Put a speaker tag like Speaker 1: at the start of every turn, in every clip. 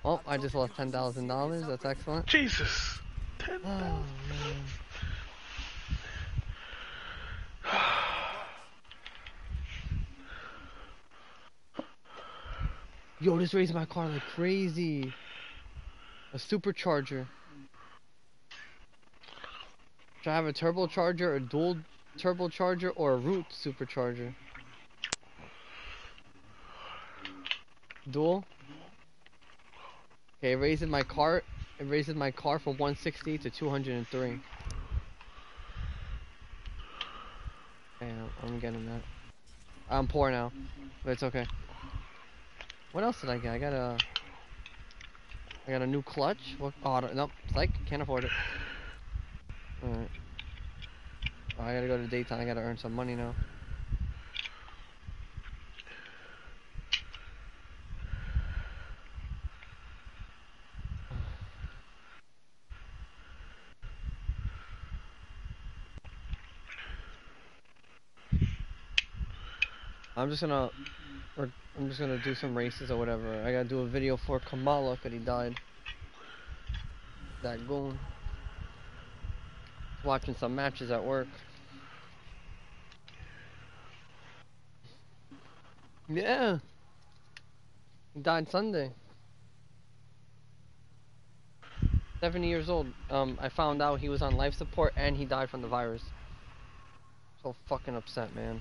Speaker 1: Oh, I just lost $10,000. That's excellent.
Speaker 2: Jesus.
Speaker 1: Oh
Speaker 2: 10,000.
Speaker 1: man. Yo, this raised my car like crazy. A supercharger. Should I have a turbocharger, a dual turbocharger, or a root supercharger? Dual. Okay, it raises my car. It raises my car from 160 to 203. Okay, I'm getting that. I'm poor now, but it's okay. What else did I get? I got a new clutch. What? Oh, nope. Psych. Can't afford it. Alright. Oh, I gotta go to Dayton. I gotta earn some money now. I'm just gonna, I'm just gonna do some races or whatever. I gotta do a video for Kamala 'cause he died. That goon. Watching some matches at work. Yeah. He died Sunday. 70 years old. I found out he was on life support and he died from the virus. So fucking upset, man.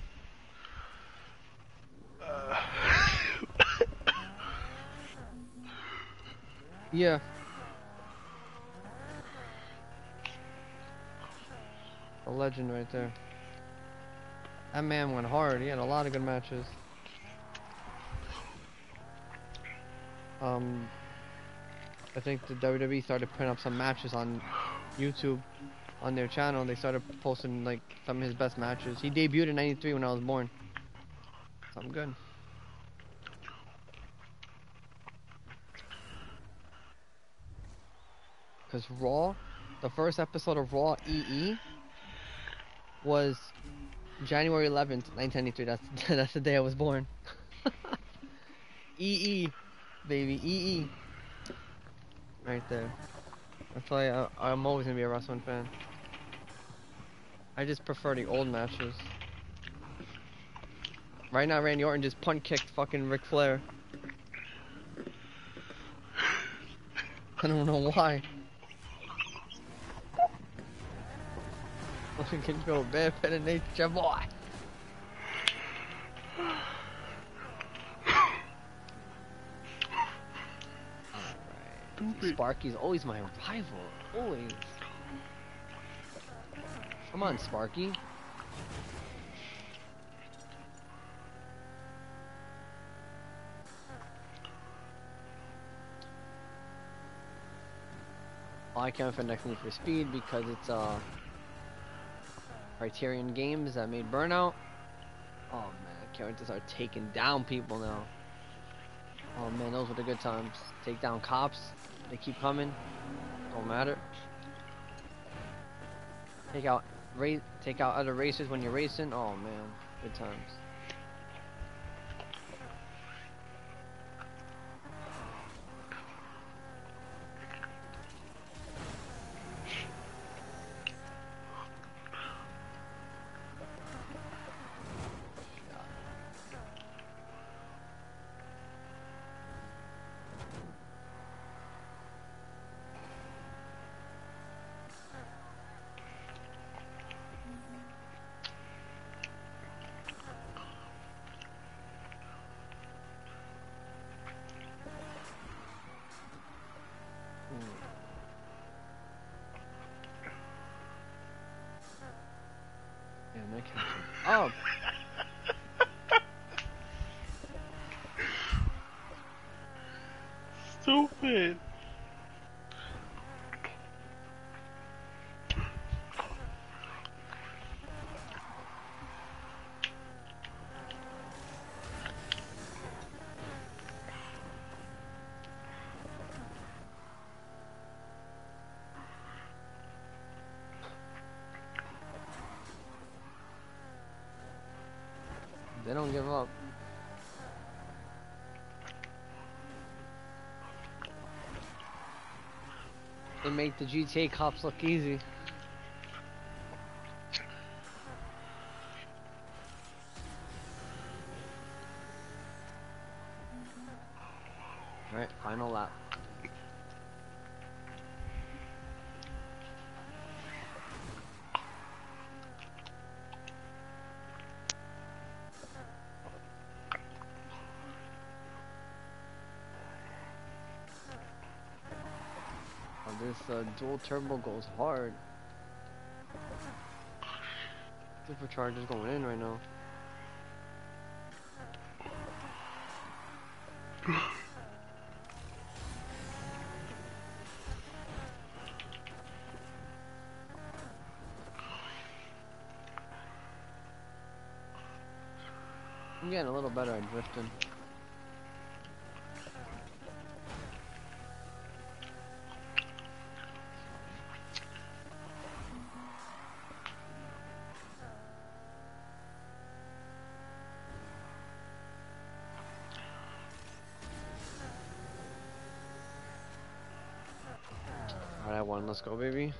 Speaker 1: Yeah. A legend right there. That man went hard. He had a lot of good matches. I think the WWE started putting up some matches on YouTube on their channel. They started posting like some of his best matches. He debuted in '93 when I was born. So I'm good. Cause Raw, the first episode of Raw EE was January 11th, 1993. That's the day I was born. EE, baby, EE. Right there. That's why I'm always gonna be a wrestling fan. I just prefer the old matches. Right now, Randy Orton just punt kicked fucking Ric Flair. I don't know why. I can go barefoot in nature, boy. Alright. Sparky's always my rival. Always. Come on, Sparky. I can't wait for next Need for Speed because it's Criterion Games that made Burnout. Oh man, I can't wait to start taking down people now. Oh man, those were the good times. Take down cops. They keep coming. Don't matter. Take out other racers when you're racing. Oh man, good times. Oh.
Speaker 2: Stupid.
Speaker 1: They don't give up. They make the GTA cops look easy. Alright, final lap. Oh, this dual turbo goes hard. Supercharger's going in right now. I'm getting a little better at drifting. Alright, I won. Let's go, baby.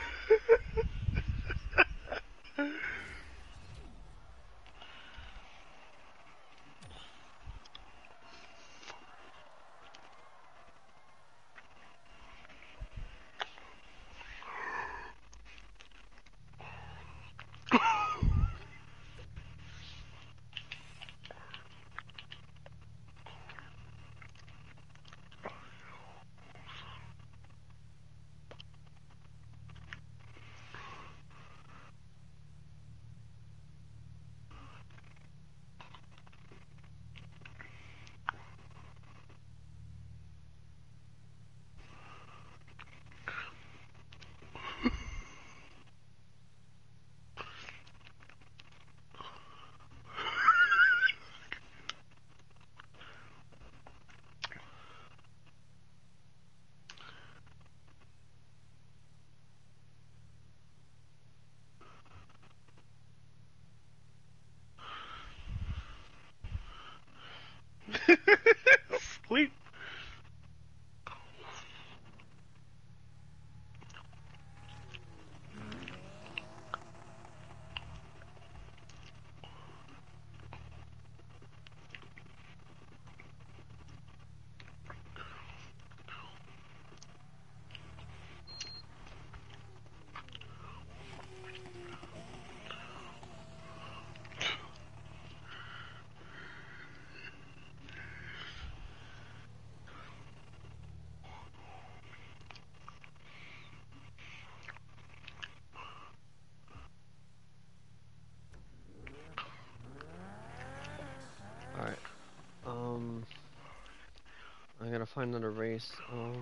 Speaker 2: Sleep.
Speaker 1: Alright. I gotta find another race.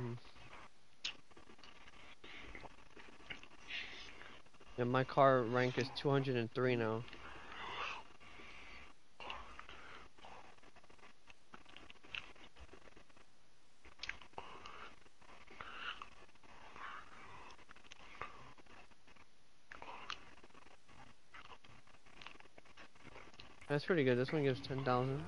Speaker 1: Yeah, my car rank is 203 now. That's pretty good. This one gives 10,000.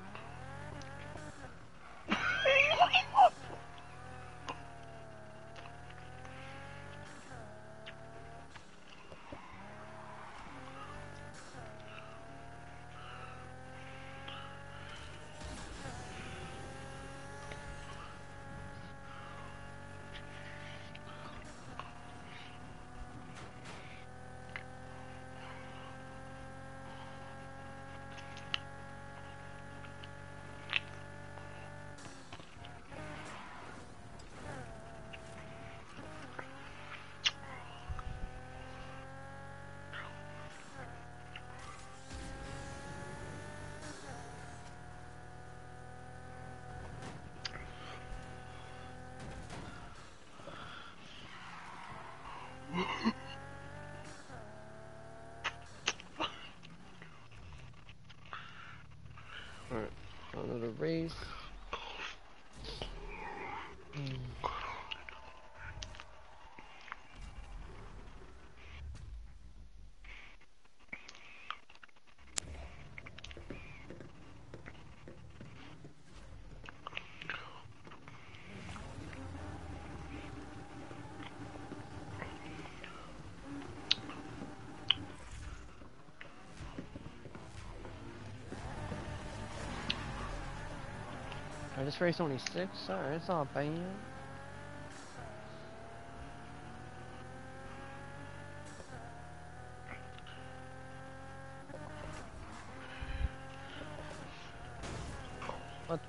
Speaker 1: this race only 6? Alright, it's not bad. What?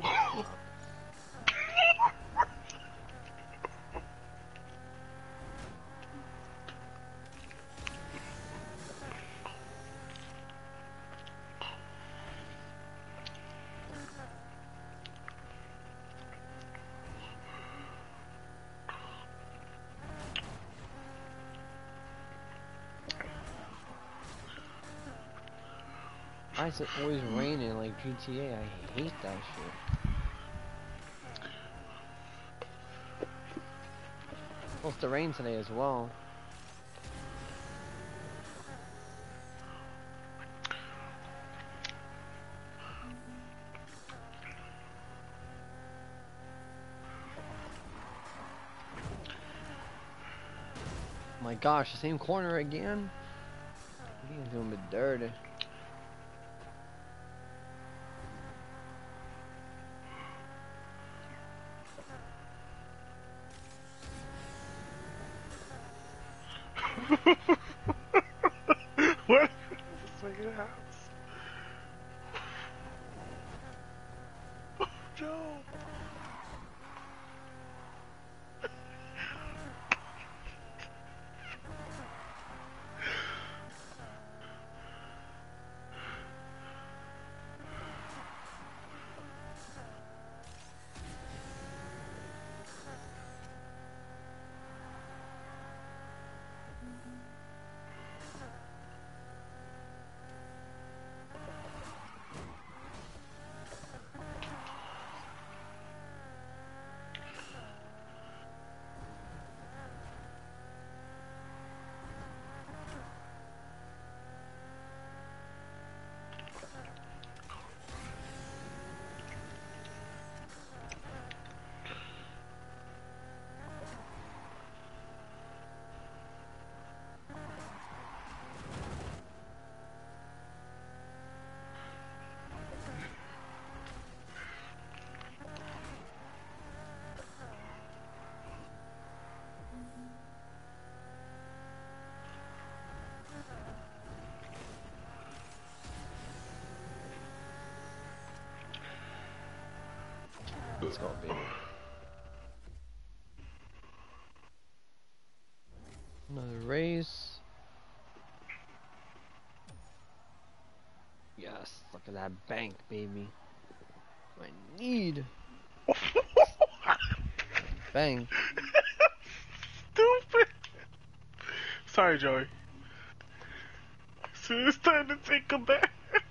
Speaker 1: Why is it always raining like GTA? I hate that shit. Supposed to rain today as well. My gosh, the same corner again? He's doing me dirty.
Speaker 2: What? It's like a house. Joe.
Speaker 1: Let's go, baby. Another race. Yes, look at that bank, baby. I need bank.
Speaker 2: Stupid. Sorry, Joey. So it's time to take a bath.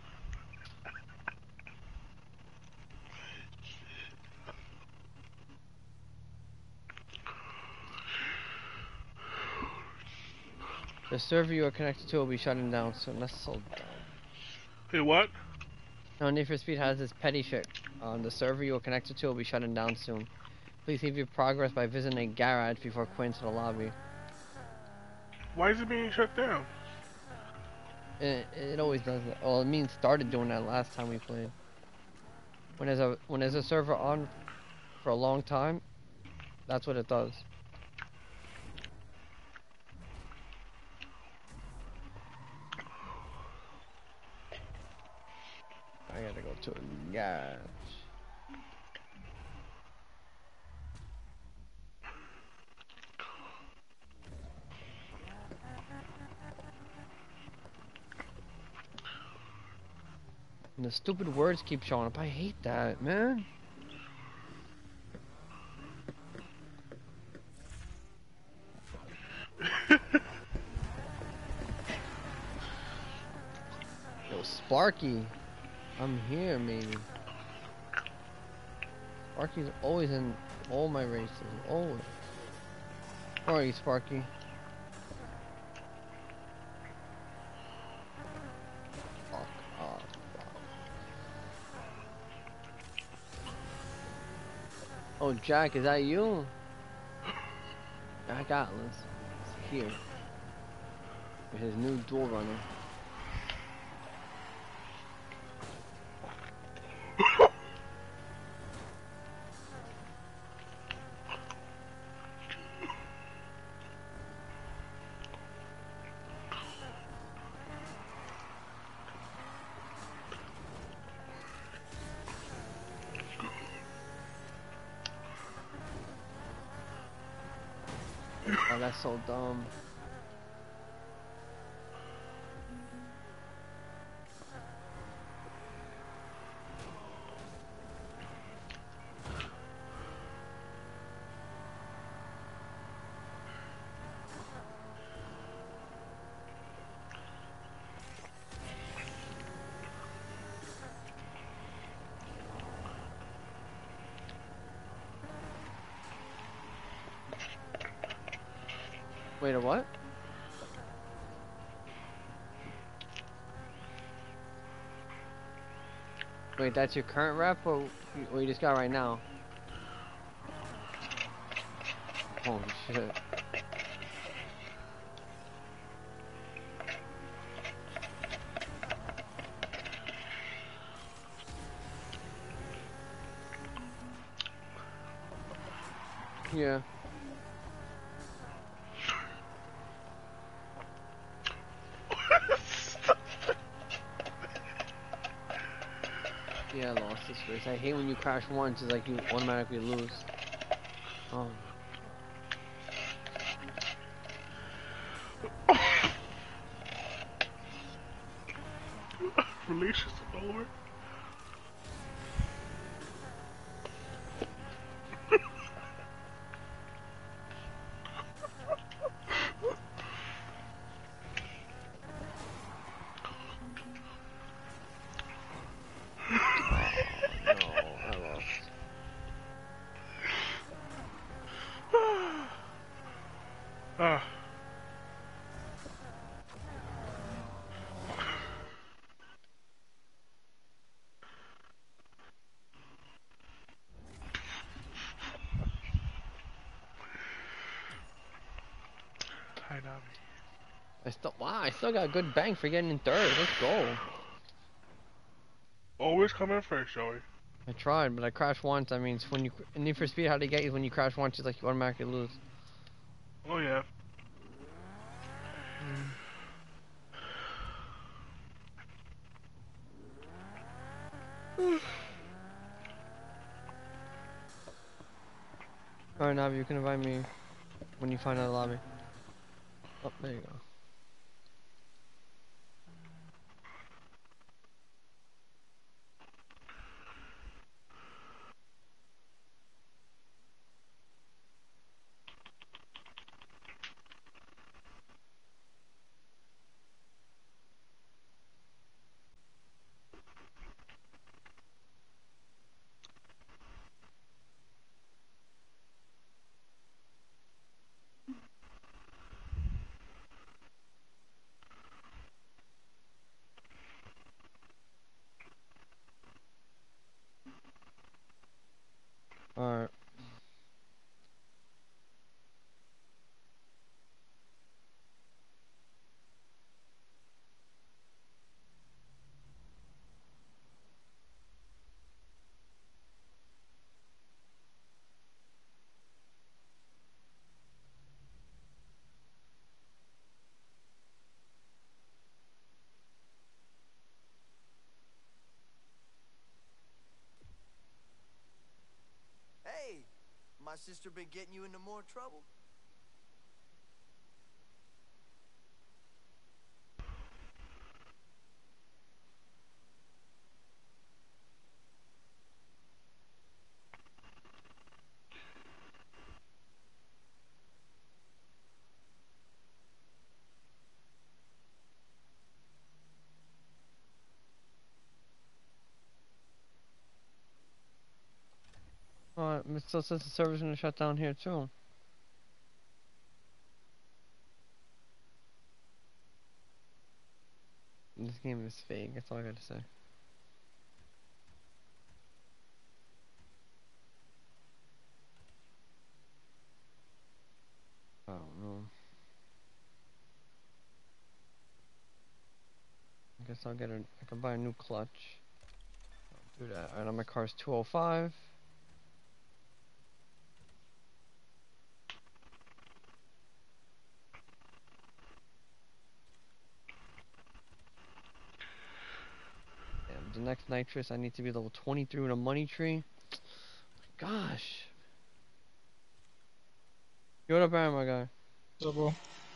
Speaker 1: The server you are connected to will be shutting down soon. That's so dumb.
Speaker 2: Hey, what?
Speaker 1: No, Need for Speed has this petty shit. The server you are connected to will be shutting down soon. Please save your progress by visiting a garage before quitting to the lobby.
Speaker 2: Why is it being shut down?
Speaker 1: It always does that. Well, it means started doing that last time we played. When there's a server on for a long time, that's what it does. I gotta go to a garage. And the stupid words keep showing up. I hate that, man. Yo, Sparky. I'm here, maybe. Sparky's always in all my races. Always. Where are you, Sparky? Fuck off. Oh, Jack, is that you? Jack Atlas is here with his new dual runner. Oh, that's so dumb. Wait, a what? Wait, that's your current rep or what you just got right now? Holy shit. Yeah. Yeah, I lost this race. I hate when you crash once, it's like you automatically lose. Oh.
Speaker 2: Release is over.
Speaker 1: Oh no, I lost.
Speaker 2: Ah.
Speaker 1: I still got a good bang for getting in third. Let's go.
Speaker 2: Always coming first, Joey.
Speaker 1: I tried, but I crashed once. I mean, it's when you in Need for Speed, how they get you when you crash once, it's like you automatically lose.
Speaker 2: Oh yeah.
Speaker 1: Alright, Navi, you can invite me when you find out the lobby. Oh, there you go. Alright.
Speaker 3: Hey, my sister been getting you into more trouble?
Speaker 1: Alright, it still says the server's gonna shut down here too. This game is fake, that's all I gotta say. I don't know. I guess I can buy a new clutch. I'll do that. Alright, my car's 205. Damn, the next nitrous I need to be level 23 with a money tree. Gosh. Yo, what up, Aaron, my guy?
Speaker 4: So, bro.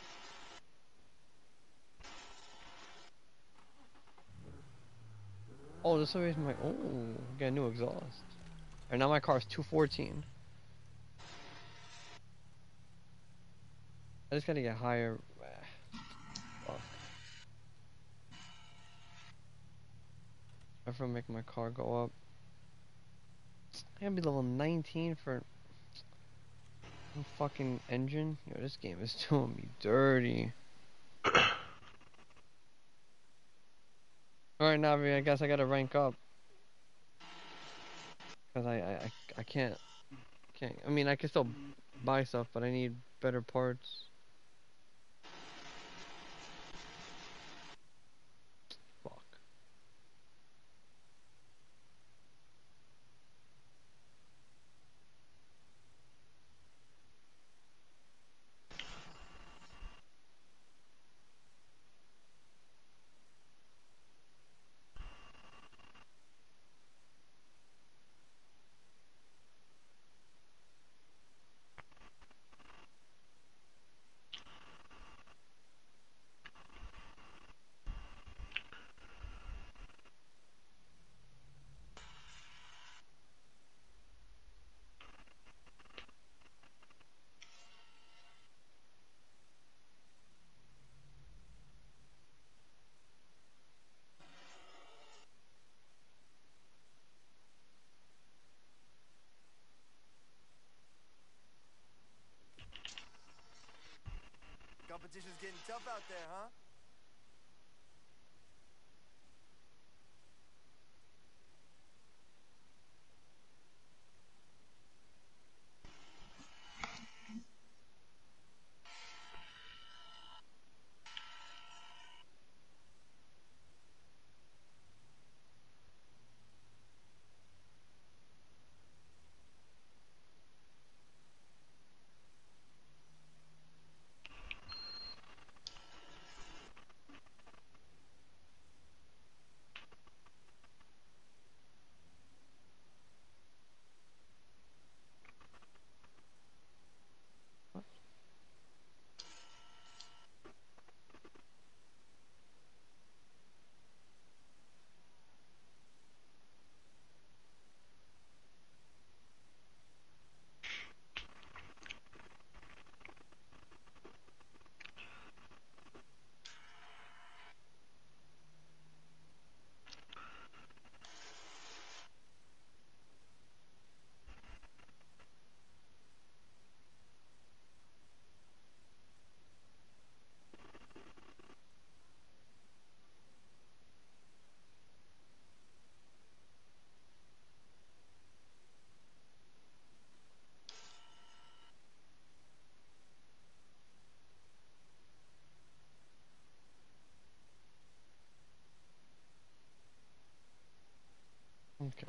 Speaker 1: Oh, this is my. Oh, got a new exhaust. And now my car's 214. I just gotta get higher. Fuck. I have to make my car go up. I gotta be level 19 for no fucking engine. Yo, this game is doing me dirty. Alright, Navi, I guess I gotta rank up. Cause I can't. I mean, I can still buy stuff, but I need better parts. Fuck.
Speaker 3: Competition's getting tough out there, huh?
Speaker 1: Okay.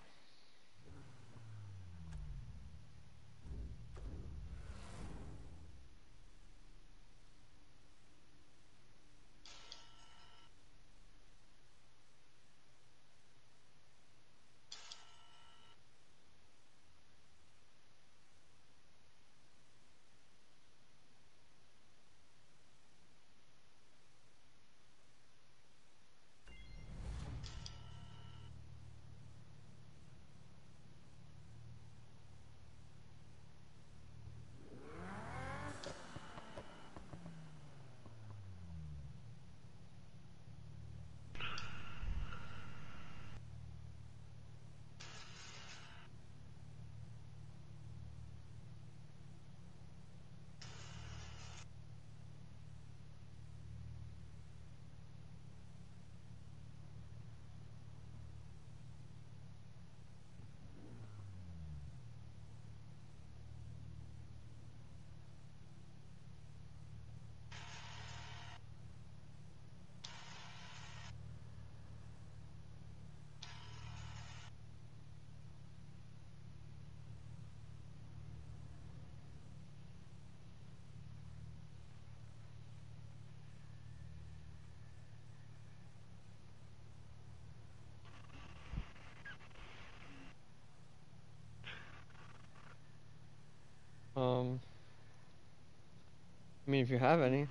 Speaker 1: I mean, if you have any.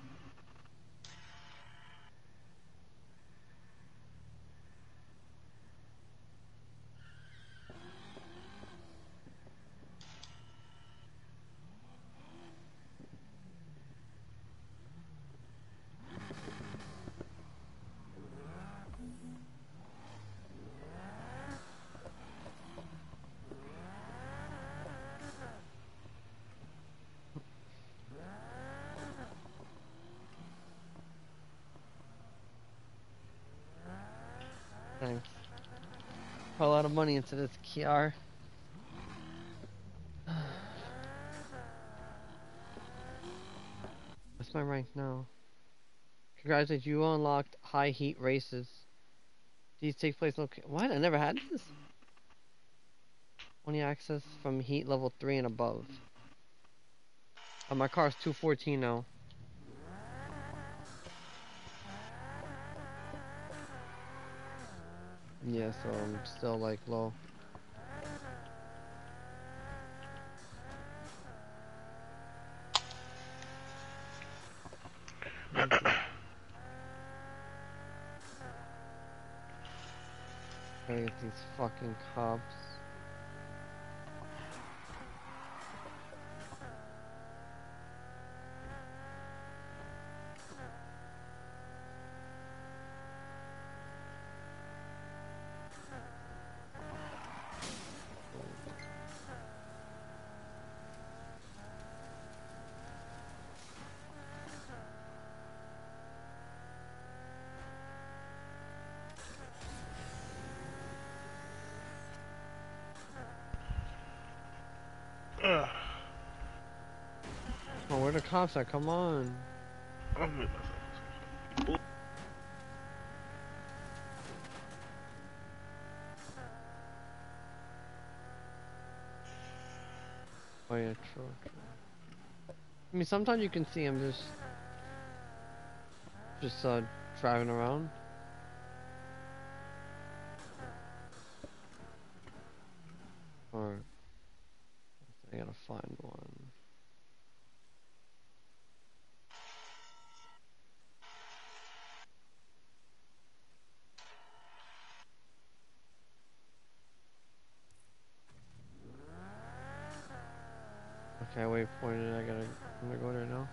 Speaker 1: Thanks. Put a lot of money into this Kiar. What's my rank now? Congratulations, you unlocked high heat races. These take place what? I never had this? Only access from heat level 3 and above. My car's 214 now. Yeah, so I'm still like low. Gotta get these fucking cops.
Speaker 2: Ugh.
Speaker 1: Oh, where the cops at? Come on.
Speaker 2: I'm with myself.
Speaker 1: Oh yeah, true. I mean, sometimes you can see him just driving around. Or I gotta find one. Okay, waypointed. I'm gonna go there now.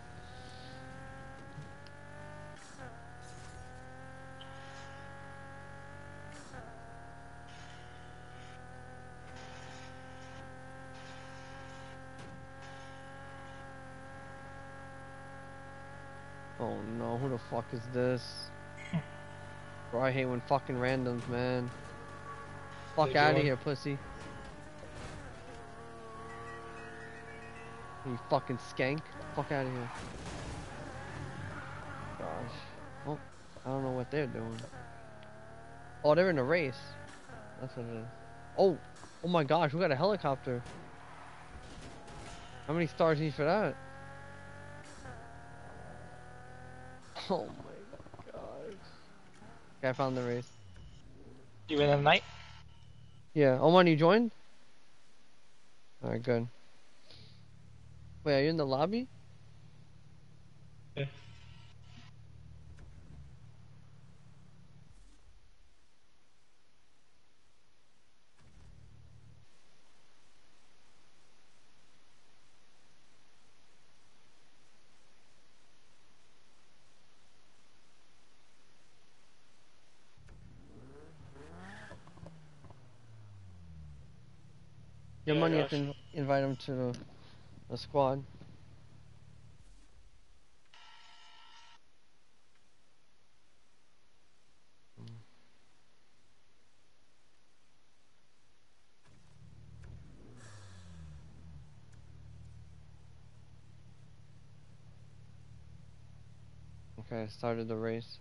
Speaker 1: Oh no, who the fuck is this? Bro, I hate when fucking randoms, man. Fuck out of here, pussy. You fucking skank. Fuck out of here. Gosh. Oh, I don't know what they're doing. Oh, they're in a race. That's what it is. Oh, oh my gosh, we got a helicopter. How many stars need for that? Oh my gosh. Okay, I found the race.
Speaker 4: You in the night?
Speaker 1: Yeah. Oh, man, you joined? Alright, good. Wait, are you in the lobby?
Speaker 4: Yeah.
Speaker 1: Your
Speaker 4: Yeah,
Speaker 1: money, you have to
Speaker 4: gosh.
Speaker 1: invite him to the squad. Okay, I started the race.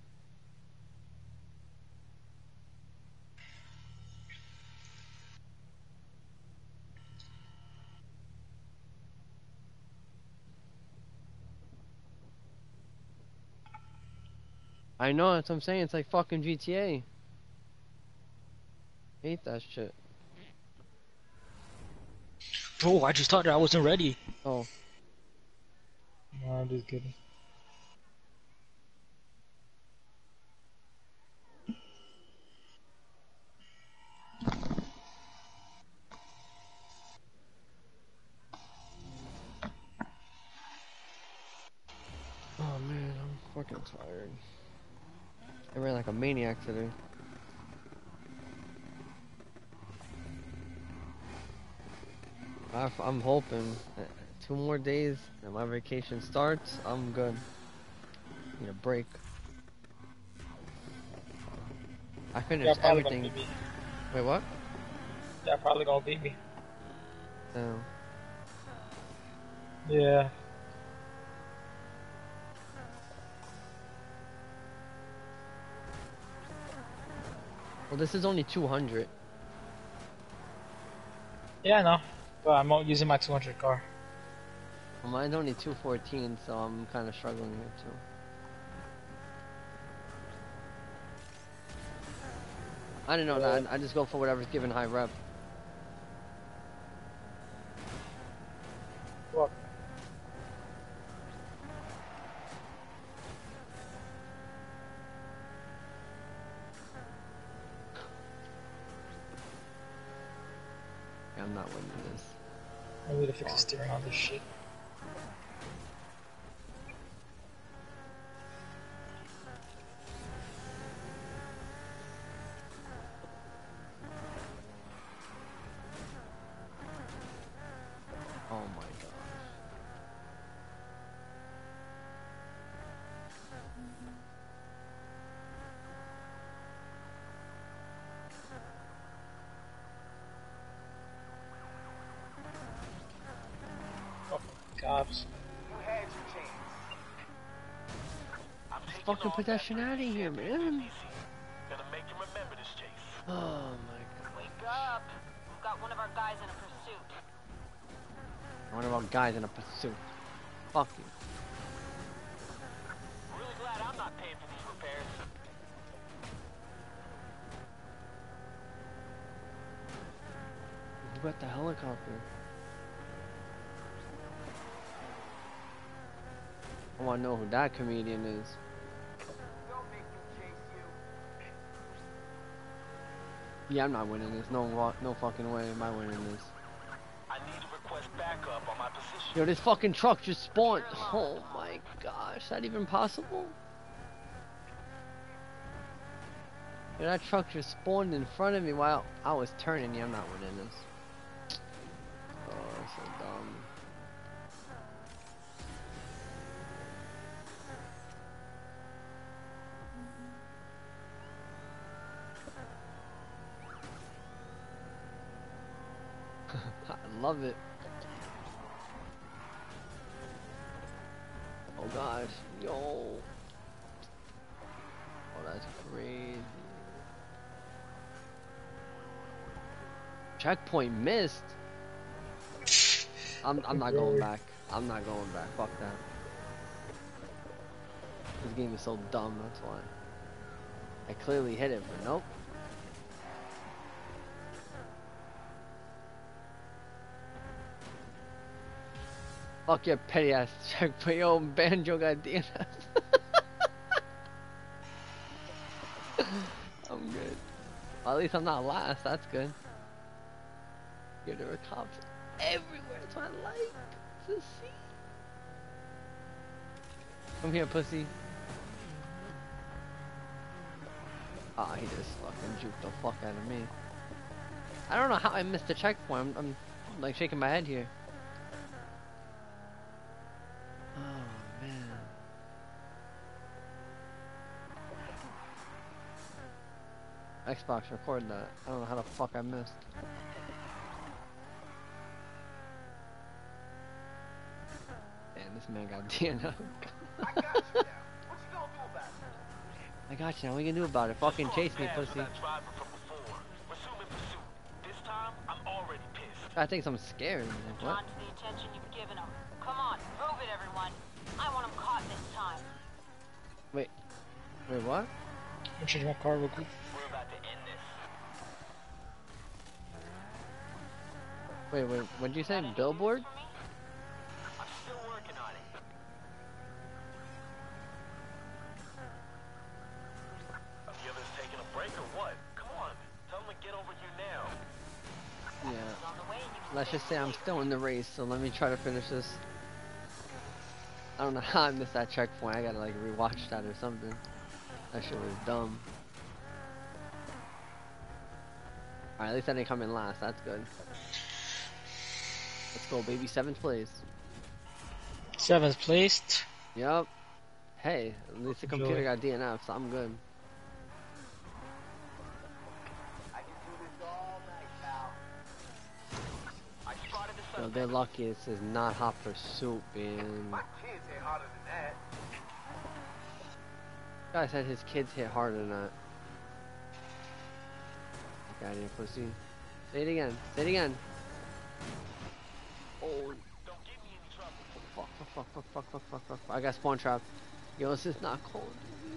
Speaker 1: I know, that's what I'm saying. It's like fucking GTA. Hate that shit.
Speaker 4: Bro, I just thought that I wasn't ready.
Speaker 1: Oh.
Speaker 4: No, I'm just kidding.
Speaker 1: Oh man, I'm fucking tired. I ran like a maniac today. I'm hoping that 2 more days and my vacation starts. I'm good. Need a break. I
Speaker 4: Y'all
Speaker 1: finished
Speaker 4: probably gonna
Speaker 1: everything.
Speaker 4: beat me.
Speaker 1: Wait, what?
Speaker 4: Y'all probably gonna beat me.
Speaker 1: No.
Speaker 4: Yeah.
Speaker 1: Well, this is only 200.
Speaker 4: Yeah, I know. But I'm not using my 200 car.
Speaker 1: Well, mine's only 214, so I'm kind of struggling here too. I don't know that. I just go for whatever's given high rep.
Speaker 4: What?
Speaker 1: Yeah, I'm not winning this.
Speaker 4: I need to fix the steering on this shit.
Speaker 1: Oh my gosh.
Speaker 4: Oh, cops.
Speaker 1: This fucking pedestrian out of here, man.
Speaker 2: Gonna make you remember this, Chase.
Speaker 1: Oh my god.
Speaker 5: Wake up. We've got one of our guys in a pursuit.
Speaker 1: One of our guys in a pursuit. Fuck you.
Speaker 2: Really glad I'm not paying for these repairs.
Speaker 1: Who got the helicopter? I wanna know who that comedian is.
Speaker 3: Don't make them chase you.
Speaker 1: Yeah, I'm not winning this. No fucking way am I winning this.
Speaker 2: I need to request backup on my position.
Speaker 1: Yo, this fucking truck just spawned. Oh my gosh, is that even possible? Yo, that truck just spawned in front of me while I was turning. Yeah, I'm not winning this. Oh, that's so dumb. I love it. Oh gosh, yo. Oh, that's crazy. Checkpoint missed. I'm not going back. I'm not going back. Fuck that. This game is so dumb, that's why. I clearly hit it, but nope. Fuck your petty ass checkpoint. Yo, Banjo got DNF. I'm good. Well, at least I'm not last. That's good. Yeah, there are cops everywhere. That's what I like to see. Come here, pussy. Ah, he just fucking juked the fuck out of me. I don't know how I missed the checkpoint. I'm like shaking my head here. Oh man. Xbox, record that. I don't know how the fuck I missed. Damn, this man got DNF.
Speaker 3: I got you now. What you gonna do about it?
Speaker 1: I got you. Now what you gonna do about it? Fucking chase me, pussy.
Speaker 2: That driver from before. Resuming pursuit. This time, I'm already pissed.
Speaker 1: I think I'm scared. Like, what?
Speaker 5: On to the attention you've given them. Come on, move it, everyone. I want them caught this time.
Speaker 1: Wait, what?
Speaker 4: I'm changing my car real quick.
Speaker 2: We're about to end this.
Speaker 1: Wait, what'd you say?
Speaker 5: Got any
Speaker 1: Billboard?
Speaker 5: news for me?
Speaker 2: I'm still working on it.
Speaker 1: Yeah.
Speaker 5: is on the way and you can
Speaker 1: Let's
Speaker 5: stay
Speaker 1: just say I'm
Speaker 5: safe.
Speaker 1: still in the race, so let me try to finish this. I don't know how I missed that checkpoint. I gotta like rewatch that or something. That shit was dumb. Alright, at least I didn't come in last. That's good. Let's go, baby. 7th place.
Speaker 4: 7th placed.
Speaker 1: Yup. Hey, at least the computer
Speaker 4: Enjoy.
Speaker 1: got DNF, so I'm good.
Speaker 3: I can do this all night, pal.
Speaker 2: I spotted the
Speaker 1: Yo,
Speaker 2: suspect.
Speaker 1: they're lucky this is not hot pursuit, man.
Speaker 3: My kids hit harder than that.
Speaker 1: Guy said his kids hit harder than that. Fuck out of here, pussy. Say it again. Say it again. Oh.
Speaker 2: Don't get me in trouble.
Speaker 1: Fuck, fuck, fuck, fuck, fuck, fuck, fuck, fuck. I got spawn trap. Yo, this is not cold.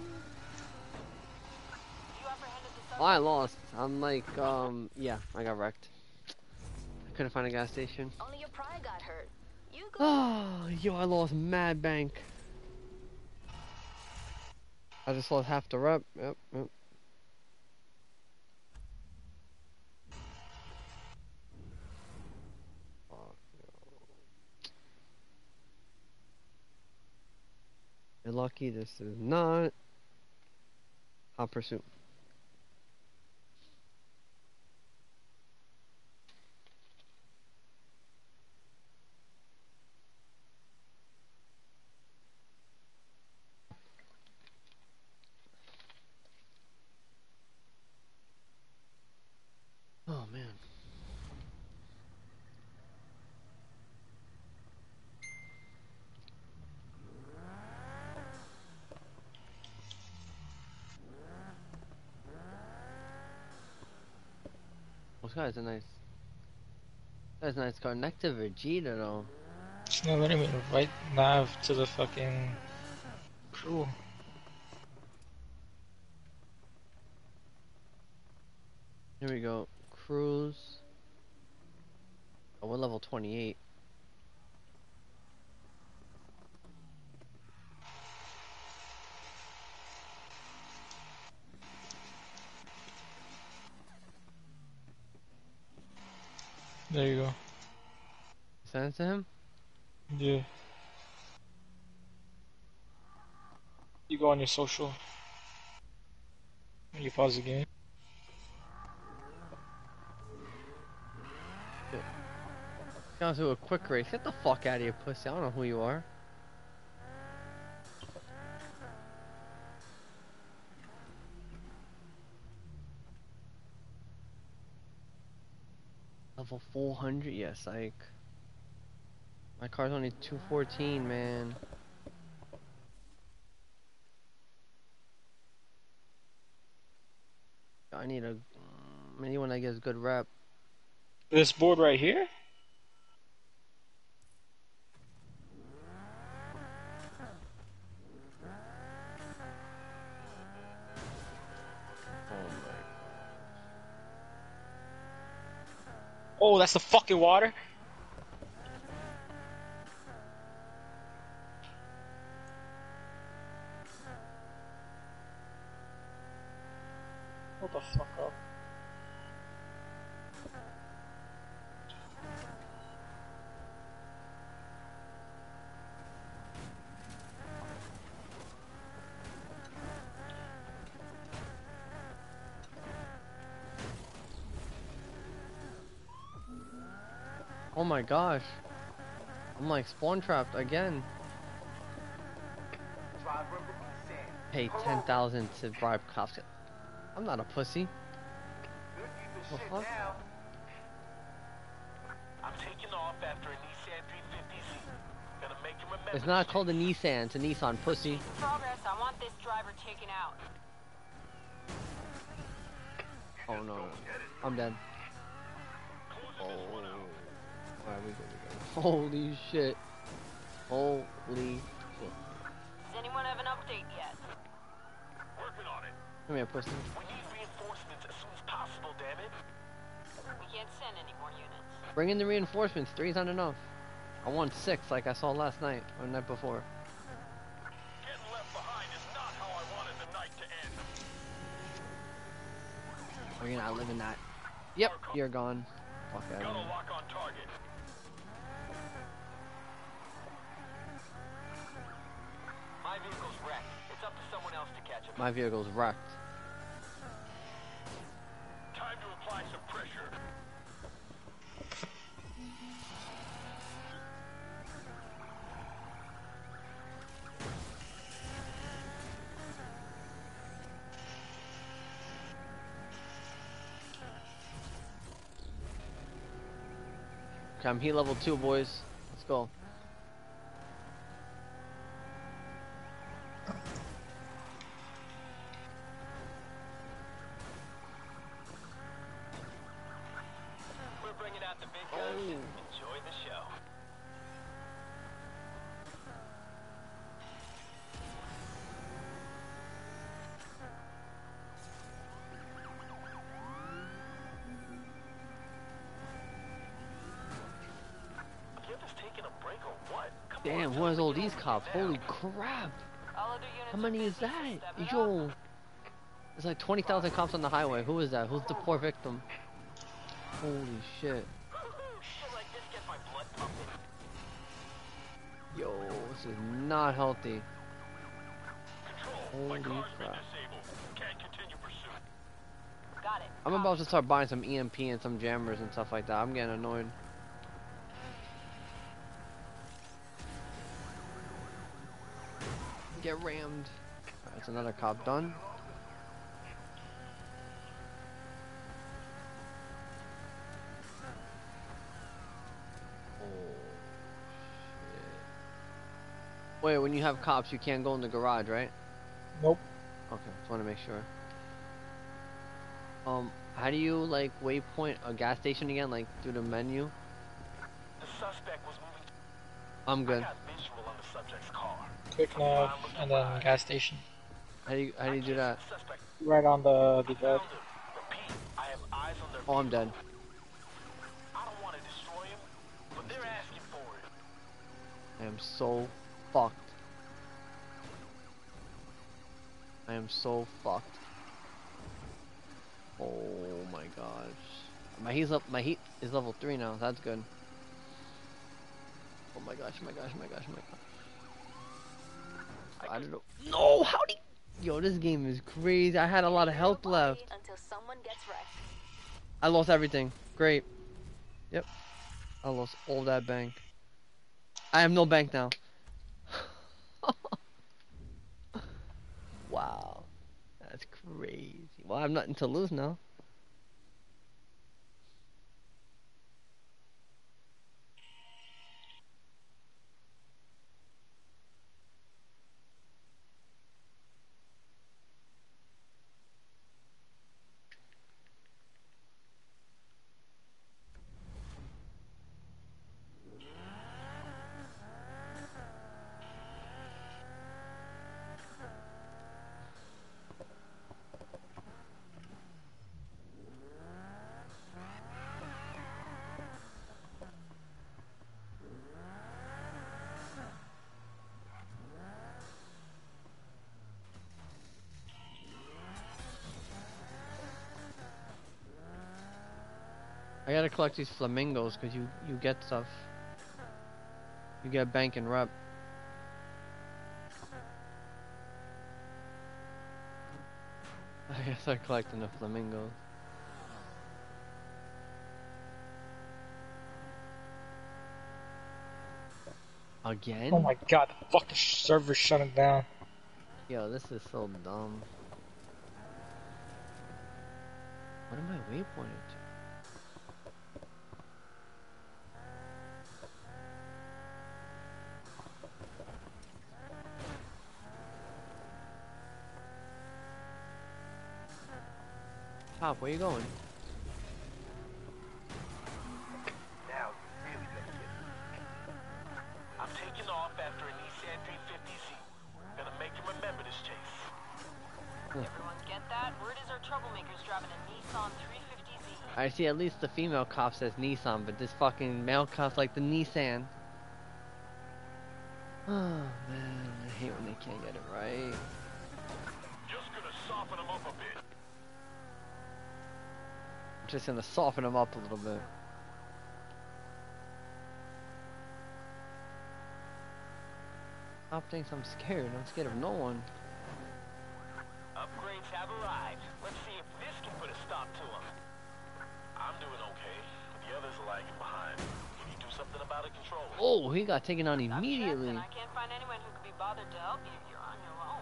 Speaker 5: You apprehended the suspect?
Speaker 1: Oh, I lost. I'm like, yeah, I got wrecked. I couldn't find a gas station.
Speaker 5: Only your pride got hurt. You go.
Speaker 1: Oh, yo, I lost mad bank. I just lost half the rep. Yep, yep. Fuck, yo. You're lucky this is not hot pursuit. Oh man. This guy's a nice. That's a nice car. Next to Vegeta though.
Speaker 4: It's not letting me invite Nav to the fucking crew.
Speaker 1: Here we go. Cruise. Oh, we're level 28.
Speaker 4: There you go.
Speaker 1: Send it to him?
Speaker 4: Yeah. You go on your social. You pause the game.
Speaker 1: Gonna do a quick race. Get the fuck out of here, pussy. I don't know who you are. Level 400? Yeah, psych. My car's only 214, man. I need a anyone that gives good rep.
Speaker 4: This board right here?
Speaker 1: Oh my.
Speaker 4: Oh, that's the fucking water? What the fuck up?
Speaker 1: Oh my gosh. I'm like spawn trapped again.
Speaker 3: Drive rubber sand.
Speaker 1: Pay 10,000 to bribe cops. I'm not a pussy.
Speaker 3: Good keep the
Speaker 1: The
Speaker 3: shit
Speaker 1: fuck?
Speaker 3: down.
Speaker 2: I'm taking off after a Nissan 350Z. Gonna make him remember.
Speaker 1: It's not called a Nissan, it's a Nissan, pussy.
Speaker 5: Progress. I want this driver taken out.
Speaker 1: Oh no, no. I'm dead. Oh. Alright, we go. Holy shit. Holy shit.
Speaker 5: Does anyone have an update yet?
Speaker 2: Working on it.
Speaker 1: Come here, pussy.
Speaker 2: We need reinforcements as soon as possible, damn it.
Speaker 5: We can't send any more units.
Speaker 1: Bring in the reinforcements. 3's not enough. I want 6 like I saw last night or the night before.
Speaker 2: Getting left behind is not how I wanted the night to end.
Speaker 1: Oh, you're not living that. Yep, you're gone. Fuck out of
Speaker 2: Gonna
Speaker 1: here.
Speaker 2: lock on target.
Speaker 3: My vehicle's wrecked. It's up to someone else to catch him.
Speaker 1: My vehicle's wrecked.
Speaker 2: Time to apply some pressure.
Speaker 1: Okay, I'm heat level 2, boys. Let's go.
Speaker 3: We're bringing out the big guns.
Speaker 1: Oh.
Speaker 3: Enjoy the show.
Speaker 2: The other's taking a break or what? Come
Speaker 1: Damn,
Speaker 2: on,
Speaker 1: who has
Speaker 2: tell
Speaker 1: all
Speaker 2: me
Speaker 1: these
Speaker 2: you
Speaker 1: cops?
Speaker 2: don't
Speaker 1: Holy
Speaker 2: get
Speaker 1: crap!
Speaker 5: All other units
Speaker 1: How
Speaker 5: are
Speaker 1: many is
Speaker 5: busy, so
Speaker 1: that?
Speaker 5: step it up.
Speaker 1: Yo! There's like 20,000 cops on the highway. Who is that? Who's the poor victim? Holy shit.
Speaker 3: Shit like this gets my blood pumping.
Speaker 1: Yo, this is not healthy.
Speaker 2: Control, my
Speaker 1: Holy
Speaker 2: car's been
Speaker 1: crap.
Speaker 2: disabled. Can't continue pursuit.
Speaker 5: Got it.
Speaker 1: I'm about to start buying some EMP and some jammers and stuff like that. I'm getting annoyed. Get rammed. Alright, that's another cop done. Oh, shit. Wait, when you have cops, you can't go in the garage, right?
Speaker 4: Nope.
Speaker 1: Okay, just want to make sure. How do you like waypoint a gas station again? Like through the menu?
Speaker 2: The suspect was moving.
Speaker 1: I'm
Speaker 2: I
Speaker 1: good.
Speaker 2: got visual on the subject's car.
Speaker 4: Quick nav and then gas station.
Speaker 1: How do you do that?
Speaker 2: The suspect
Speaker 4: Right on the bed.
Speaker 2: found him. Repeat, I have eyes on their
Speaker 1: Oh, I'm dead.
Speaker 2: I don't want to destroy him, but they're asking for it.
Speaker 1: I am so fucked. I am so fucked. Oh my gosh. My heat is level 3 now. That's good. Oh my gosh, my gosh, my gosh, my gosh. I don't know. No, how do you... Yo, this game is crazy. I had a lot of health left.
Speaker 5: Until someone gets wrecked.
Speaker 1: I lost everything. Great. Yep. I lost all that bank. I have no bank now. Wow. That's crazy. Well, I have nothing to lose now. I gotta collect these flamingos because you get stuff. You get bank and rep. I guess I'm collecting the flamingos. Again?
Speaker 4: Oh my god, the fucking server's shutting down.
Speaker 1: Yo, this is so dumb. What am I waypointed to? Pop, where you going?
Speaker 3: Now you really better get
Speaker 2: I'm taking off after a Nissan 350Z. Gonna make him remember this chase.
Speaker 5: Everyone get that? Word is our troublemakers driving a Nissan 350Z.
Speaker 1: I see at least the female cop says Nissan, but this fucking male cop's like the Nissan. Oh man, I hate when they can't get it right.
Speaker 2: Just gonna soften him up a bit.
Speaker 1: I'm just gonna soften him up a little bit. Cop thinks I'm scared. I'm scared of no one.
Speaker 2: Upgrades have arrived. Let's see if this can put a stop to them. I'm doing okay, but the others are lagging behind. Can you do something about it, controller?
Speaker 1: Oh, he got taken on
Speaker 5: I've checked
Speaker 1: immediately.
Speaker 5: and I can't find anyone who could be bothered to help you. You're on your own.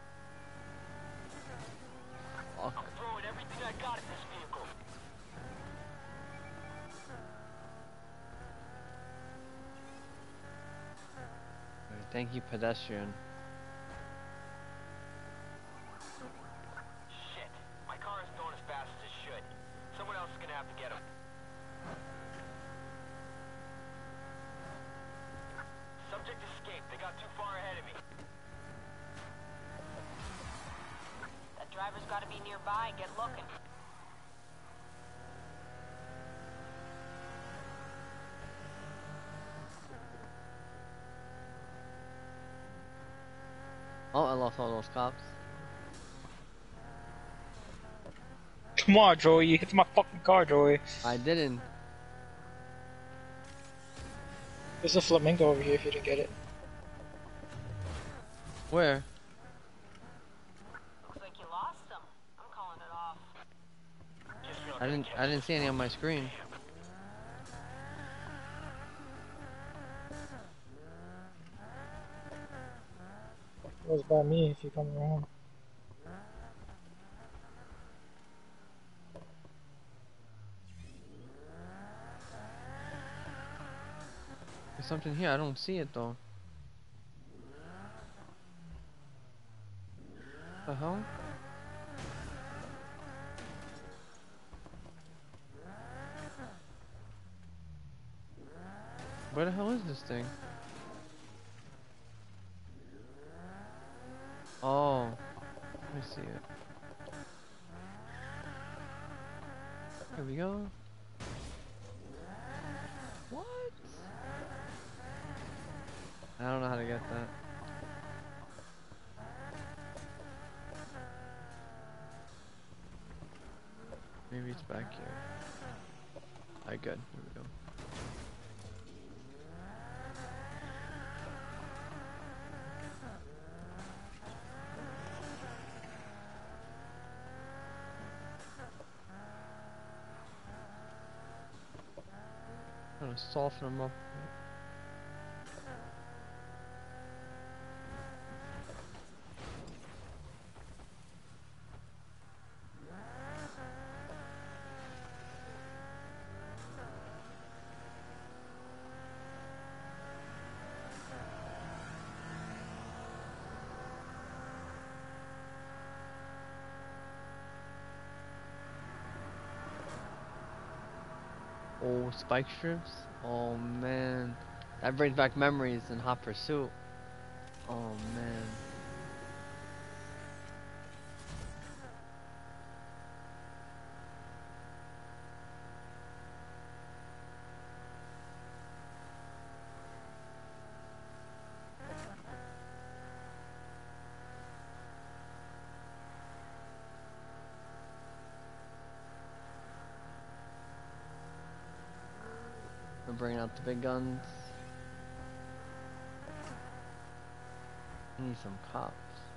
Speaker 1: Fuck.
Speaker 2: I'm throwing everything I got at this vehicle.
Speaker 1: Thank you, pedestrian.
Speaker 2: Shit, my car isn't going as fast as it should. Someone else is gonna have to get him. Subject escaped. They got too far ahead of me.
Speaker 5: That driver's got to be nearby. Get looking.
Speaker 1: Oh, I lost all those cops.
Speaker 4: Come on, Joey, you hit my fucking car, Joey.
Speaker 1: I didn't.
Speaker 4: There's a flamingo over here if you didn't get it.
Speaker 1: Where?
Speaker 5: Looks like you lost them. I'm calling it off.
Speaker 2: Guess we aren't gonna catch
Speaker 1: I didn't see any on my screen.
Speaker 4: It was by me if you come around.
Speaker 1: There's something here. I don't see it though. The hell? Where the hell is this thing? Oh, let me see it. There we go. What? I don't know how to get that. Maybe it's back here. Alright, good. Here we go. I'm gonna soften them up. Oh, spike strips? Oh man. That brings back memories in Hot Pursuit. Oh man. We're bringing out the big guns. I need some cops.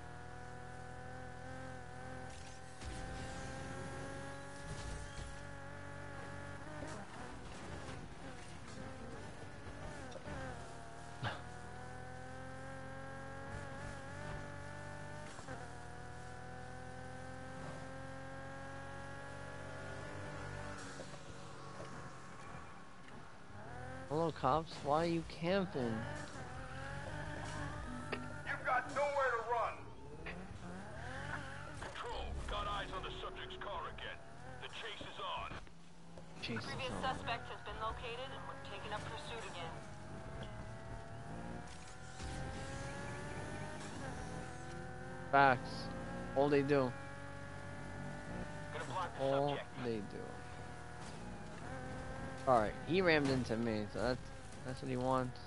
Speaker 1: Hello, cops. Why are you camping?
Speaker 3: You've got nowhere to run.
Speaker 2: Control, got eyes on the subject's car again. The chase is on.
Speaker 1: Jesus.
Speaker 5: Previous suspect has been located and we're taking up pursuit again.
Speaker 1: Facts. All they do.
Speaker 2: Gonna block the
Speaker 1: All
Speaker 2: subject.
Speaker 1: they do. Alright, he rammed into me, so that's what he wants.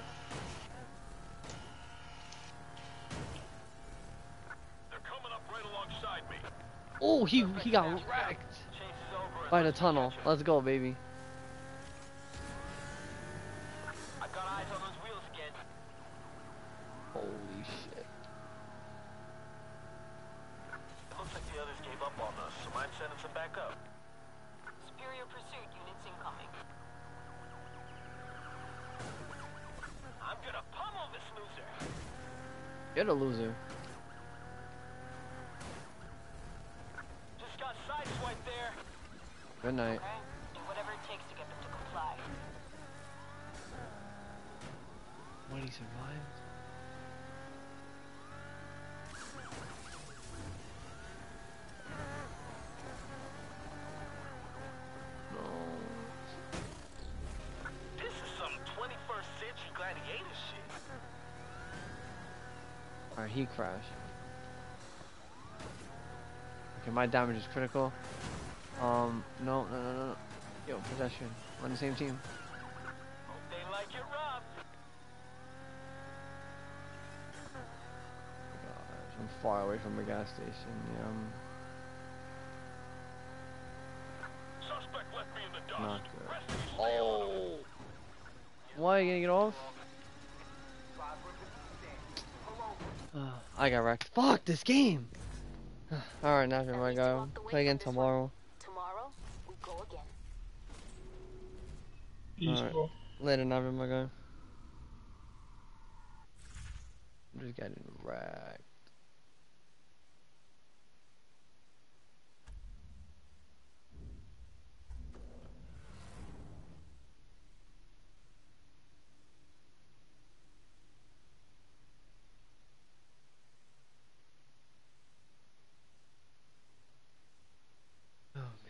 Speaker 2: They're coming up right alongside me.
Speaker 1: Oh, he got wrecked
Speaker 2: Chase is over and
Speaker 1: by the
Speaker 2: let's
Speaker 1: tunnel.
Speaker 2: catch him.
Speaker 1: Let's go, baby.
Speaker 2: I got eyes on those wheels again.
Speaker 1: Holy shit.
Speaker 2: It looks like the others gave up on us, so mind sending some back up.
Speaker 5: Superior pursuit units incoming.
Speaker 2: I'm gonna pummel this loser.
Speaker 1: You're the loser.
Speaker 2: Just got sideswiped there.
Speaker 1: Good night.
Speaker 5: Okay? Do whatever it takes to get them to comply.
Speaker 1: What, he survived? No.
Speaker 2: This is some 21st century gladiator shit.
Speaker 1: Alright, he crashed. Okay, my damage is critical. No. Yo, possession. We're on the same team.
Speaker 2: Hope they like it rough.
Speaker 1: Gosh, I'm far away from the gas station. Yeah,
Speaker 2: Suspect left me in the dust.
Speaker 1: not good.
Speaker 2: Rest of you stay on him.
Speaker 1: Oh! Why are you gonna get off? I got wrecked. Fuck this game! Alright, nothing, my guy. Play again tomorrow.
Speaker 5: Tomorrow, we go again.
Speaker 4: Usual.
Speaker 1: Later, nothing, my guy. I'm just getting wrecked. Oh, man.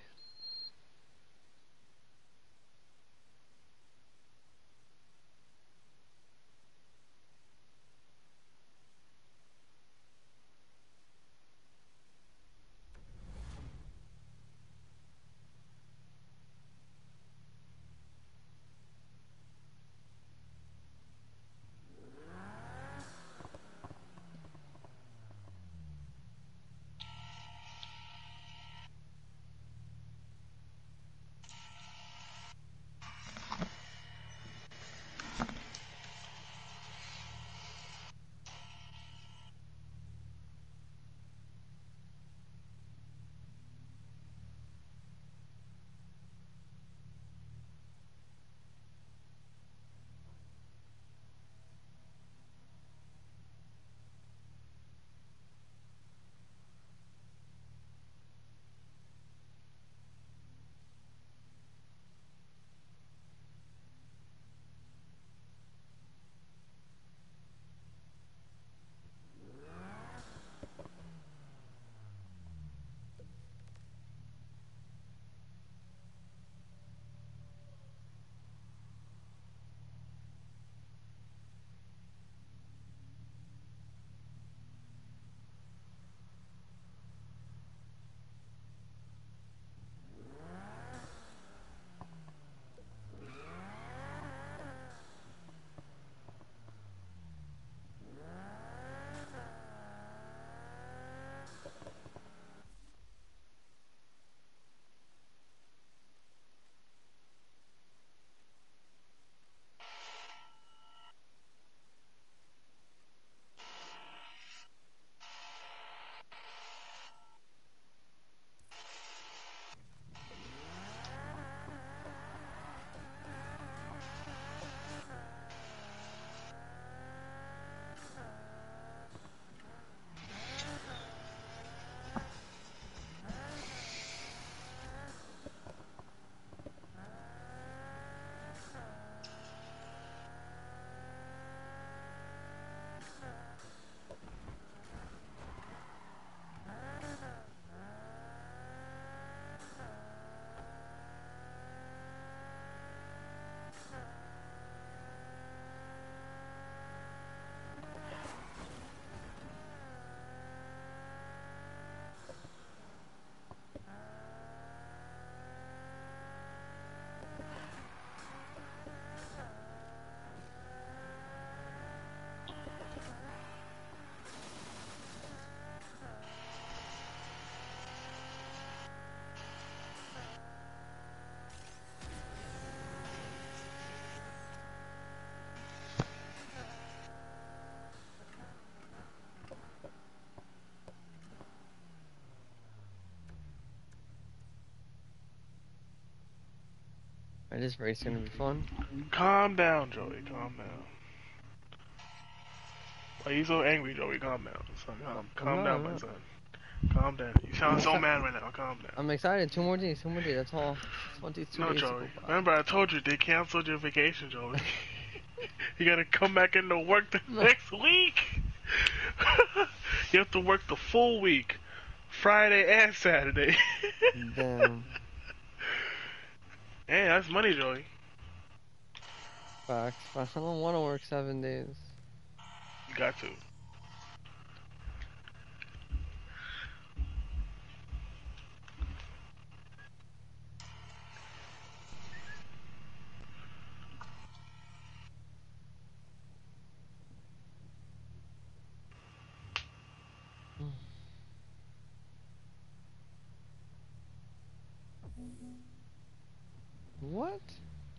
Speaker 1: This race gonna be fun.
Speaker 6: Calm down, Joey. Calm down. Why are you so angry, Joey? Calm down. Son, calm down, my son. Calm down. You sound so mad right now. Calm down.
Speaker 1: I'm excited. 2 more days. 2 more days. That's all. Just want these 2
Speaker 6: No,
Speaker 1: days to
Speaker 6: Joey.
Speaker 1: go by.
Speaker 6: Remember, I told you they canceled your vacation, Joey. You gotta come back into work the next week. You have to work the full week, Friday and Saturday.
Speaker 1: Damn.
Speaker 6: Hey, that's money, Joey.
Speaker 1: Facts. I don't want to work 7 days.
Speaker 6: You got to.
Speaker 1: What?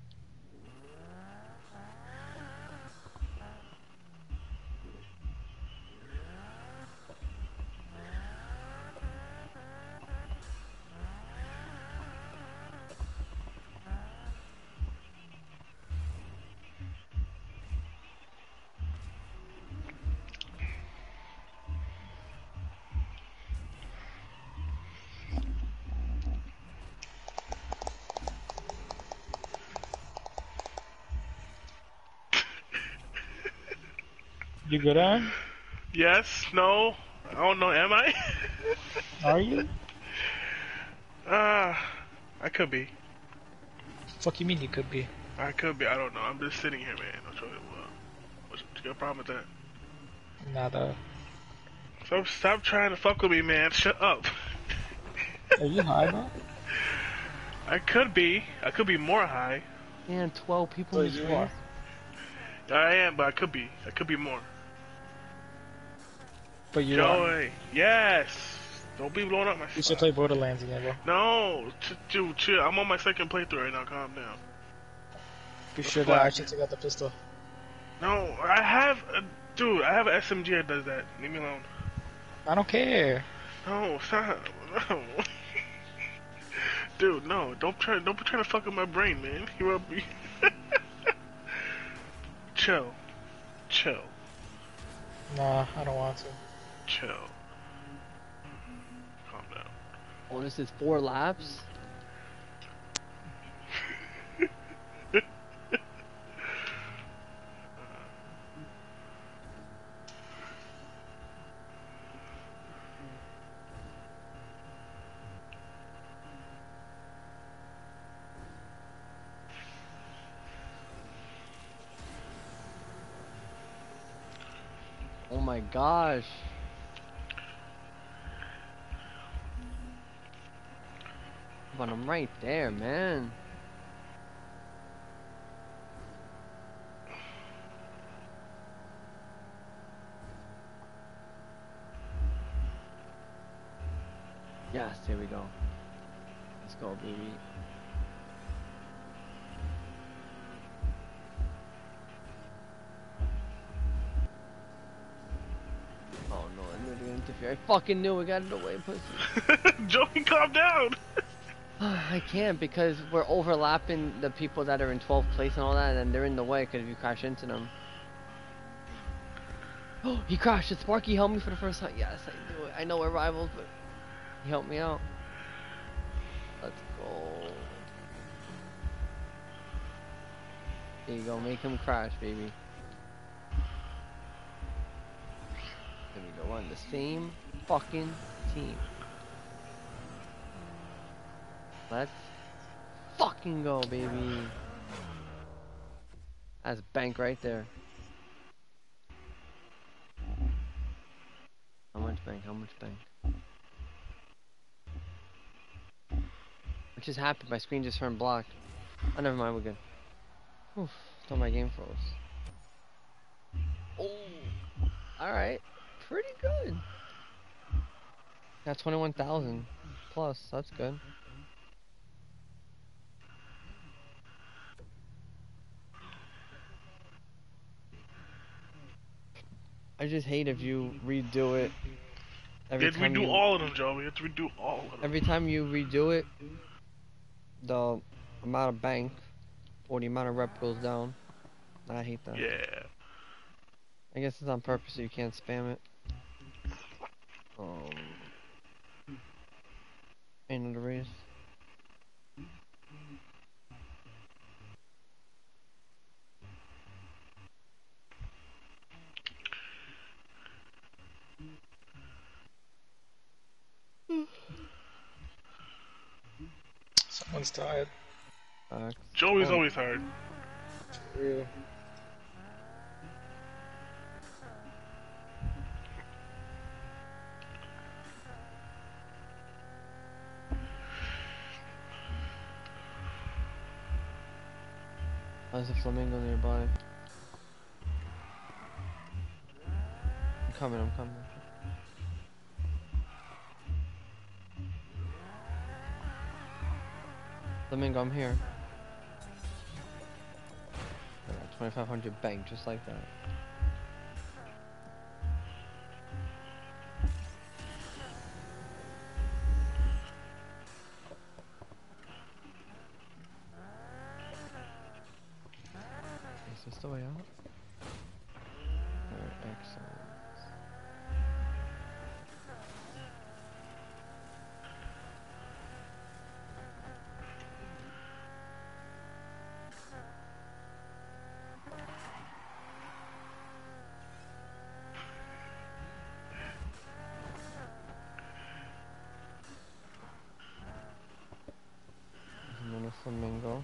Speaker 4: You good on?
Speaker 6: Yes, no, I don't know, am I?
Speaker 4: Are you?
Speaker 6: I could be.
Speaker 4: Fuck you mean you could be?
Speaker 6: I could be, I don't know. I'm just sitting here, man. I'm trying to, what's your problem with that?
Speaker 4: Nada.
Speaker 6: Stop trying to fuck with me, man. Shut up.
Speaker 4: Are you high, bro?
Speaker 6: I could be more high.
Speaker 1: And 12 people in this race.
Speaker 6: I am, but I could be more.
Speaker 4: But you are.
Speaker 6: Joey, yes. Don't be blowing up my.
Speaker 4: You should play Borderlands again, bro.
Speaker 6: No, dude, chill. I'm on my second playthrough right now. Calm down.
Speaker 4: You should actually take out the pistol.
Speaker 6: No, I have, dude. I have an SMG that does that. Leave me alone.
Speaker 4: I don't care.
Speaker 6: No, stop. No. Dude, no. Don't be trying to fuck up my brain, man. You up me? Chill.
Speaker 4: Nah, I don't want to.
Speaker 6: Chill. Calm down.
Speaker 1: Oh, this is 4 laps? Oh my gosh. But I'm right there, man. Yes, here we go. Let's go, baby. Oh no, I knew they were interfere. I fucking knew we got it away, pussy.
Speaker 6: Joey, calm down.
Speaker 1: I can't because we're overlapping the people that are in 12th place and all that, and they're in the way because if you crash into them. Oh, he crashed. Did Sparky help me for the first time? Yes, I knew it. I know we're rivals, but he helped me out. Let's go. There you go. Make him crash, baby. There we go. We're on the same fucking team. Let's fucking go, baby. That's bank right there. How much bank? How much bank? What just happened? My screen just turned black. Oh, never mind. We're good. Oof. Thought my game froze. Oh. Alright. Pretty good. Got 21,000 plus. That's good. I just hate if you redo it.
Speaker 6: Did we do all of them, Joe? We have to redo all of them.
Speaker 1: Every time you redo it, the amount of bank or the amount of rep goes down. I hate that.
Speaker 6: Yeah.
Speaker 1: I guess it's on purpose so you can't spam it. End of the race.
Speaker 4: Someone's tired.
Speaker 6: Joey's
Speaker 1: Oh,
Speaker 6: always hard.
Speaker 4: Yeah.
Speaker 1: there's a flamingo nearby. I'm coming. Flamingo, I'm here. 2500 bank, just like that. Is this the way out? Alright, excellent. There's another flamingo.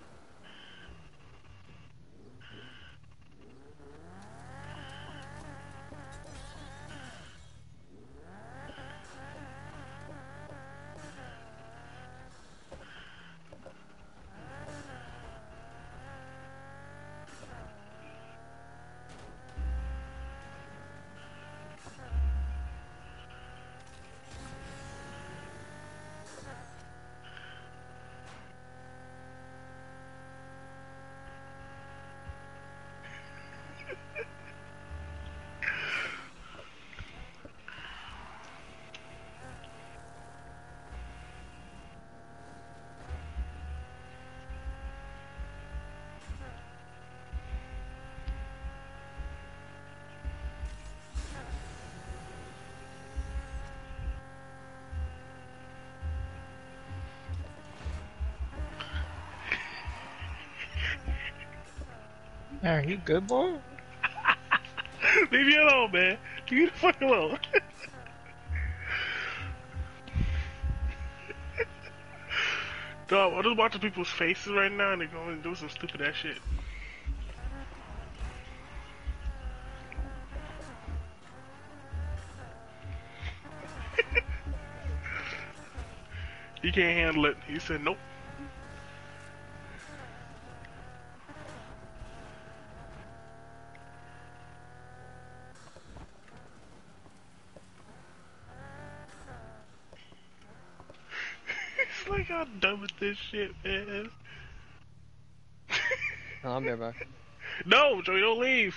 Speaker 4: Man, you good, boy?
Speaker 6: Leave me alone, man. Leave me the fuck alone. Dog, I'm just watching people's faces right now and they're going to do some stupid ass shit. He can't handle it. He said nope. It's like I'm done with this shit, man.
Speaker 1: Oh, I'll be right back.
Speaker 6: No, Joey, don't leave.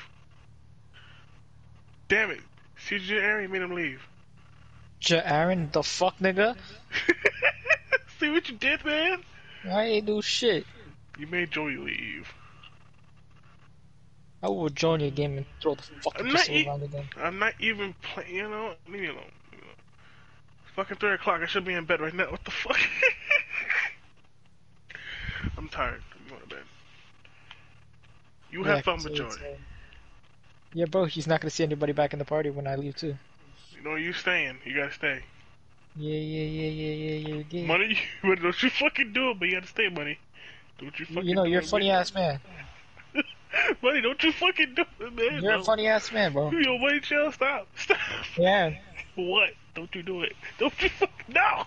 Speaker 6: Damn it. CJ Aaron made him leave.
Speaker 4: Aaron, the fuck, nigga?
Speaker 6: See what you did, man?
Speaker 4: I ain't do shit.
Speaker 6: You made Joey leave.
Speaker 4: I will join your game and throw the fucking pistol around again.
Speaker 6: I'm not even playing, you know? Leave me alone. Leave me alone. Fucking 3 o'clock, I should be in bed right now. What the fuck? I'm tired. I'm going to bed. You have fun with Joey.
Speaker 4: Yeah, bro, he's not gonna see anybody back in the party when I leave too.
Speaker 6: You know, you staying. You gotta stay.
Speaker 4: Yeah.
Speaker 6: Money, don't you fucking do it, but you gotta stay, Money. Don't you fucking
Speaker 4: You know,
Speaker 6: do
Speaker 4: you're a
Speaker 6: it,
Speaker 4: funny ass man.
Speaker 6: Money, don't you fucking do it, man.
Speaker 4: You're a funny ass man, bro.
Speaker 6: Yo, Money, chill, stop. Stop.
Speaker 4: Yeah.
Speaker 6: What? Don't you do it. Don't you fucking, no!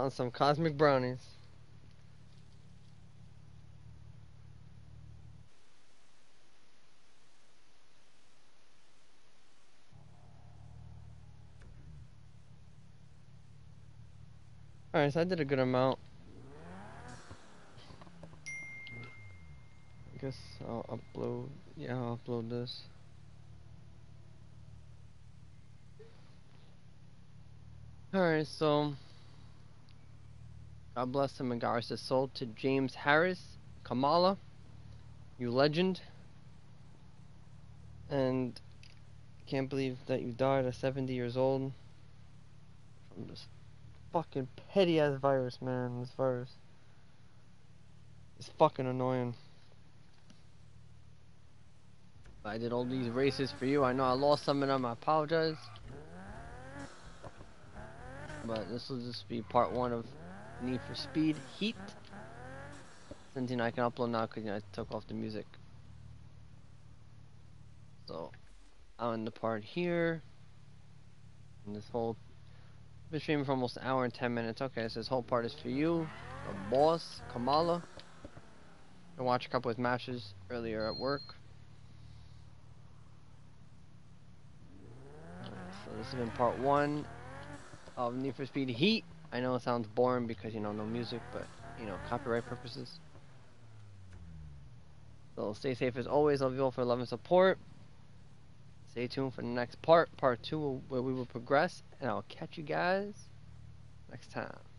Speaker 1: on some cosmic brownies. Alright, so I did a good amount. I guess I'll upload. Yeah, I'll upload this. Alright, so God bless him and God rest his soul to James Harris, Kamala, you legend. And can't believe that you died at 70 years old from this fucking petty ass virus, man. This virus is fucking annoying. I did all these races for you. I know I lost some of them. I apologize. But this will just be part 1 of Need for Speed Heat. Since I can upload now because I took off the music. So I'll end the part here. And this whole been streaming for almost an hour and 10 minutes. Okay, so this whole part is for you, the boss, Kamala. I watched a couple of matches earlier at work. So this has been part 1 of Need for Speed Heat. I know it sounds boring because, you know, no music, but, you know, copyright purposes. So stay safe as always. Love you all for love and support. Stay tuned for the next part 2, where we will progress. And I'll catch you guys next time.